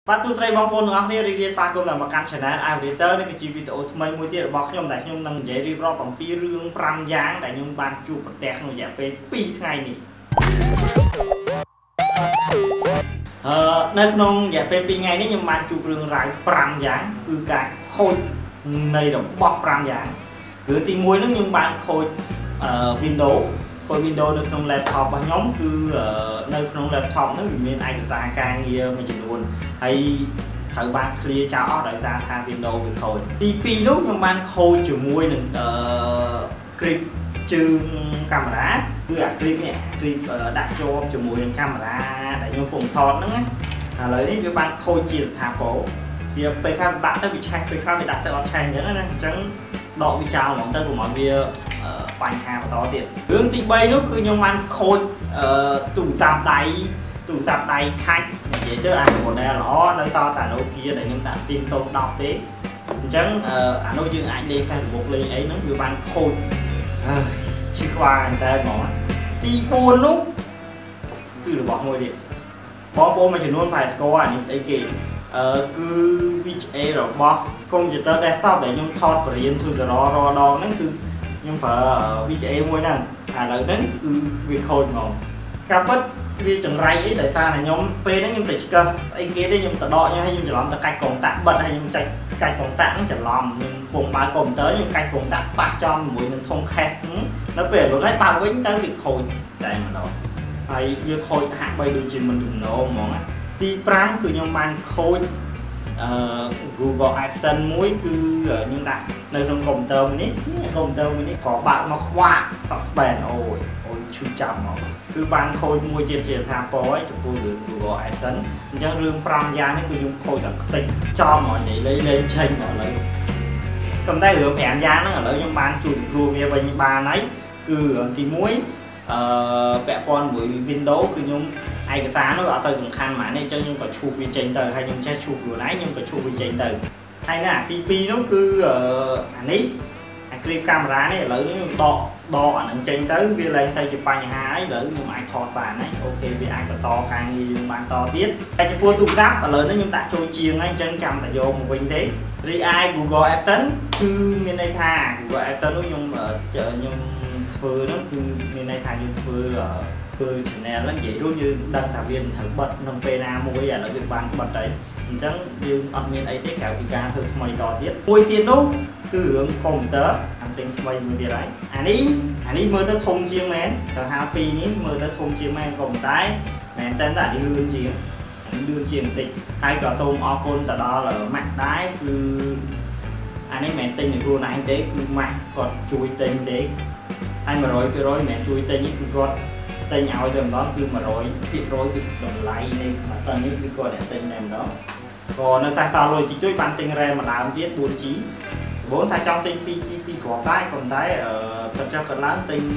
បាទទូស្រីបងប្អូនទាំងអស់គ្នារីករាយស្វាគមន៍ដល់មកកាន់ Channel Aviator នេះគឺជាវីដេអូថ្មីមួយទៀតរបស់ខ្ញុំដែលខ្ញុំនឹងនិយាយរៀបរាប់អំពីរឿង5យ៉ាងដែលខ្ញុំបានជួបប្រទះក្នុងរយៈពេល2ថ្ងៃនេះនៅក្នុងរយៈពេល2ថ្ងៃនេះខ្ញុំបានជួបរឿងរ៉ាវ5យ៉ាងគឺការខូចនៃរបស់5យ៉ាងគឺទី1ហ្នឹងខ្ញុំបានខូចWindows នៅក្នុង laptop របស់ខ្ញុំគឺនៅក្នុង laptop ហ្នឹងវាមានឯកសារការងារមួយចំនួនហើយត្រូវបាន clear ចោលអស់ដោយសារថា Windows វាខូចទី2នោះខ្ញុំបានខូចជាមួយនឹងclip ជើងកាមេរ៉ាគឺអា clip នេះ clip ដាក់ជាប់ជាមួយនឹងកាមេរ៉ាដែលខ្ញុំពុំថតហ្នឹងណាឥឡូវនេះវាបានខូចជាស្ថាពរវាពេលខ្លះបាក់ទៅវាឆេះពេលខ្លះវាដាក់ទៅអត់ឆេះអញ្ចឹងណាអញ្ចឹងដកវាចោលហ្មងទៅកុំឲ្យវាបញ្ហាបន្តទៀតរឿងទី3នោះគឺខ្ញុំបានខូចទូរស័ព្ទដៃខាច់និយាយទៅអា model ល្អនៅតតា Nokia ដែលខ្ញុំដាក់ Team 010ទេអញ្ចឹងអានោះយើងអាចលេង Facebook លេងអីហ្នឹងវាបានខូចឈឺក្បាលមែនតើហ្មងទី4នោះគឺរបស់មួយទៀតបងប្អូនមួយចំនួនប្រហែលស្គាល់អានេះស្អីគេគឺ VGA របស់ computer desktop ដែលខ្ញុំថតបរៀនធ្វើសាររដងហ្នឹងគឺខ្ញុំប្រើ VGA មួយហ្នឹងឥឡូវហ្នឹងគឺវាខូចហ្មងការពិតវាចង្រៃអីដោយសារតែខ្ញុំពេលហ្នឹងខ្ញុំទៅឆ្កឹះស្អីគេទេខ្ញុំទៅដកខ្ញុំហើយខ្ញុំច្រឡំទៅកាច់កុងតាក់បិទហើយខ្ញុំកាច់កុងតាក់ហ្នឹងច្រឡំខ្ញុំពងបើកកុំព្យូទ័រខ្ញុំកាច់កុងតាក់ប៉ះចំជាមួយនឹងធុង case ហ្នឹងដល់ពេលរត់ហើយបើកវិញទៅវាខូចតែម្ដងហើយវាខូចហាក់បីដូចជាមិនទំនងហ្មងទី5គឺខ្ញុំបានខូចGoogle AdSense មួយគឺខ្ញុំដាក់នៅក្នុងកុំព្យូទ័រមួយនេះក៏បើកមកខ្វាក់ suspend អូយឈឺចាប់ហ្មងគឺបានខូចមួយទៀតជាថាពរឯងចំពោះរឿង Google AdSense អញ្ចឹងរឿង5យ៉ាងនេះគឺខ្ញុំខូចតែខ្ទេចចំហ្មងនិយាយលេងឆេញហ្មងឥឡូវកំតែរឿង5យ៉ាងហ្នឹងឥឡូវខ្ញុំបានជួយគ្រូវាវិញបានហើយគឺរឿងទី1ពាក់ព័ន្ធមួយ Windows គឺខ្ញុំឯកសារនោះអត់ទៅសំខាន់ហ្មងនេះអញ្ចឹងខ្ញុំក៏ឈូសវាចេញទៅហើយខ្ញុំចេះឈូសខ្លួនឯងខ្ញុំក៏ឈូសវាចេញទៅហើយណាទី2នោះគឺអានេះអា clip កាមេរ៉ានេះឥឡូវខ្ញុំដកអានឹងចេញទៅវាឡើងទៅជាបញ្ហាហើយឥឡូវខ្ញុំអាចថតបានហើយអូខេវាអាចបន្តការងារយើងបានតទៀតតែចំពោះទូរស័ព្ទឥឡូវនេះខ្ញុំដាក់ចូលជាងហើយអញ្ចឹងចាំតែយកមកវិញទេរីឯ Google AdSense គឺមានន័យថា Google AdSense នោះខ្ញុំធ្វើនោះគឺមានន័យថាយើងធ្វើ channel ហ្នឹងនិយាយរួមយើងដឹងថាវាមិនត្រូវបិទក្នុងពេលណាមួយឥឡូវវាបានបិទហើយអញ្ចឹងយើងអត់មានអីទេក្រៅពីការធ្វើថ្មីតទៀតមួយទៀតនោះគឺរឿងកុំព្យូទ័រអាទិញថ្មីមួយទៀតហើយអានេះមើលទៅធំជាងមែនទៅហៅពីរនេះមើលទៅធំជាងមែនក៏តែមែនតែអានេះលឿនជាងបន្តិចហើយក៏សូមអរគុណទៅដល់ម៉ាក់ដែរគឺអានេះមិនមែនទិញនៅខ្លួនឯងទេគឺម៉ាក់គាត់ជួយទិញទេហើយ 100% មិនមែនជួយទិញនេះគឺគាត់ទិញឲ្យទៅម្ដងគឺ 100% គឺតម្លៃនៃម៉ាស៊ីននេះគឺគាត់តែទិញតែម្ដងក៏នៅតែសល់លុយជួយបានទិញ RAM ម្ដងទៀត 4G ដំបូងថាចង់ទិញ 2G 2គ្រាប់ដែរក៏តែគាត់ចង់គាត់ឡើងទិញ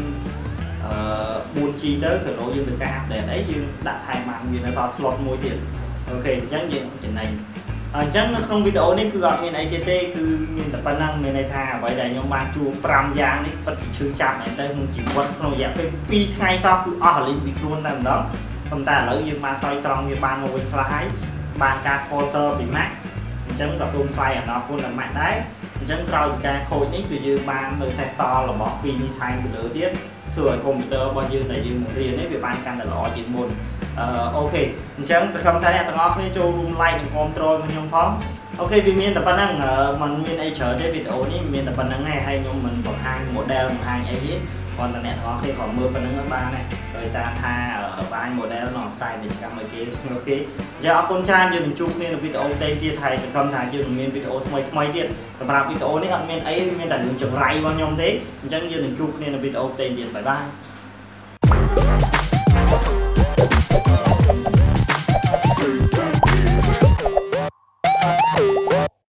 4G ទៅទៅរកយើងទៅការអាប់ដេតអីយើងដាក់ថែមបានវានៅសល់ slot មួយទៀតអូខេអញ្ចឹងយើងចំណេញអញ្ចឹងនៅក្នុងវីដេអូនេះគឺអត់មានអីទៀតទេគឺមានតែប៉ុណ្ណឹងមានន័យថាអ្វីដែលខ្ញុំបានជួប5យ៉ាងនេះពិតជាឈឺចាប់មែនតើក្នុងជីវិតក្នុងរយៈពេល2ថ្ងៃតោះគឺអស់រលីងពីខ្លួនតែម្ដងប៉ុន្តែឥឡូវយើងបានសោយត្រង់វាបានមកវិញខ្លះហើយបានការ sponsor ពី Mac អញ្ចឹងក៏សូមថ្លែងអំណរគុណដល់ Mac ដែរអញ្ចឹងក្រោយពីការខូចនេះគឺយើងបាននៅសេសសល់របស់2នេះថែមទៅលើទៀតធ្វើឲ្យកុំព្យូទ័ររបស់យើងដែលយើងរៀននេះវាបានកាន់តែល្អជាងមុនអូខេអញ្ចឹងសង្ឃឹមថាអ្នកទាំងអស់គ្នាចូលរួម like និង comment មកខ្ញុំផងអូខេវាមានតែប៉ុណ្្នឹងมันមានអីច្រើនទេវីដេអូនេះមានតែប៉ុណ្្នឹងឯងហើយខ្ញុំមិនបង្ហាញ model បង្ហាញអីទេគ្រាន់តែអ្នកទាំងអស់គ្នាគ្រាន់មើលប៉ុណ្្នឹងបានដែរដោយសារថាបាន model នៅផ្សាយពាណិជ្ជកម្មឲ្យគេអូខេអរគុណច្រើនយើងនឹងជួបគ្នានៅវីដេអូផ្សេងទៀតហើយសង្ឃឹមថាយើងនឹងមានវីដេអូថ្មីទៀតសម្រាប់វីដេអូនេះអត់មានអីមានតែរឿងចង្រៃរបស់ខ្ញុំទេអញ្ចឹងយើងនឹងជួបគ្នានៅវីដេអូផ្សេងទៀតបាយបាយ